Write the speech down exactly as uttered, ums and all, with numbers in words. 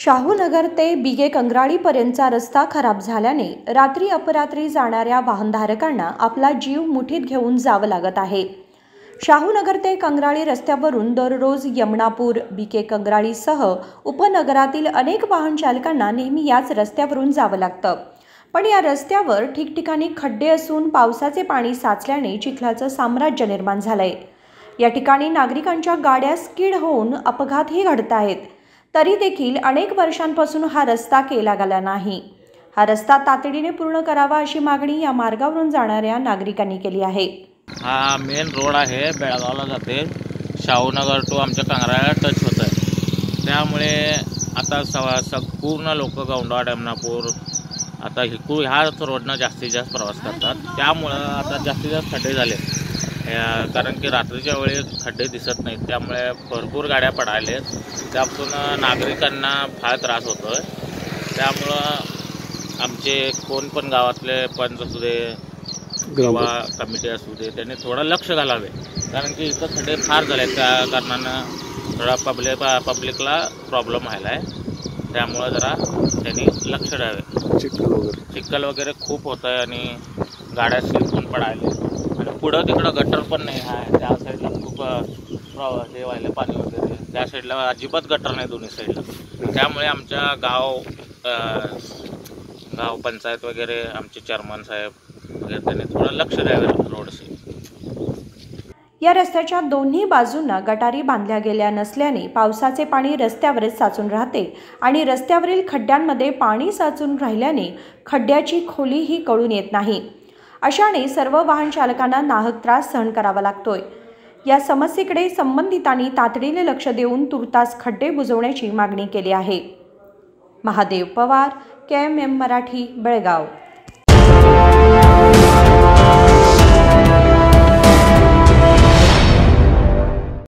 शाहूनगर ते बिगे कंगराळीपर्यंतचा रस्ता खराब झाल्याने रात्री अपरात्री जाणाऱ्या वाहनधारकांना आपला जीव मुठीत घेऊन जावं लागत आहे। शाहूनगर ते कंगराळी रस्त्यावरून दररोज यमनापूर, बिगे कंगराळीसह उपनगरातील अनेक वाहन चालकांना नेहमी याच रस्त्यावरून जावं लागतं। पण या रस्त्यावर ठिकठिकाणी खड्डे असून पावसाचे पाणी साचल्याने चिखलाचं साम्राज्य निर्माण झालंय। या ठिकाणी नागरिकांच्या गाड्या स्किड होऊन अपघातही घडत आहेत। तरी देखील अनेक वर्षांपासून हा रस्ता केला गेला नाही। हा रस्ता तातडीने पूर्ण करावा अशी मागणी या मार्गावरून जाणाऱ्या नागरिकांनी केली आहे। हा मेन रोड आहे, बेळगावला जाते। शाहूनगर टू आमच्या कंगराळ्याला टच होत आहे। त्यामुळे आता सवा पूर्ण लोक गौंडवाड, यमनापूर आता हिकू ह्याच रोडनं जास्तीत जास्त प्रवास करतात। त्यामुळे आता जास्तीत जास्त खड्डे झाले, कारण की रात्रीच्या वेळी खड्डे दिसत नाहीत, त्यामुळे भरपूर गाड्या पडायलेत। त्यापासून नागरिकांना फार त्रास होतोय। त्यामुळं आमचे कोण पण गावातले पंच असू दे किंवा कमिटी असू दे, त्यांनी थोडं लक्ष घालावे, कारण की इथं खड्डे फार झाले। त्या कारणानं थोडा पब्लिक पब्लिकला प्रॉब्लेम व्हायला आहे। त्यामुळं जरा त्यांनी लक्ष द्यावे। चिखल वगैरे चिखल वगैरे खूप होत आहे आणि गाड्या स्लिपून पडायले आणि पुढं तिकडं गटर पण नाही आहे। त्या साईडला खूप हे व्हायला पाणी वगैरे, त्या साईडला अजिबात गटर नाही दोन्ही साईडला। त्यामुळे आमच्या गाव गाव पंचायत वगैरे आमचे चेअरमन साहेब वगैरे त्यांनी थोडं लक्ष द्यावे रोडशी। या रस्त्याच्या दोन्ही बाजूंना गटारी बांधल्या गेल्या नसल्याने पावसाचे पाणी रस्त्यावरच साचून राहते आणि रस्त्यावरील खड्ड्यांमध्ये पाणी साचून राहिल्याने खड्ड्याची खोलीही कळून येत नाही। अशाने सर्व वाहन चालकांना नाहक त्रास सहन करावा लागतोय। या समस्येकडे संबंधितांनी तातडीने लक्ष देऊन तुर्तास खड्डे बुजवण्याची मागणी केली आहे। Mahadev Pawar, K M M Marathi, Belgaum.